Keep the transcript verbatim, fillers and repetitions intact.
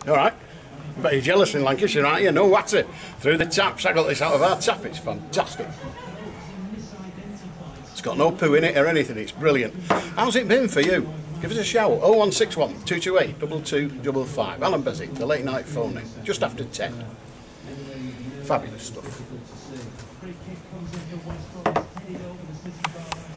All right. Bet you're jealous in Lancashire, aren't you? No water. Through the taps. I got this out of our tap. It's fantastic. It's got no poo in it or anything. It's brilliant. How's it been for you? Give us a shout. oh one six one, two two eight, two two five five. Allan Beswick, the late night phoning. Just after ten. Fabulous stuff.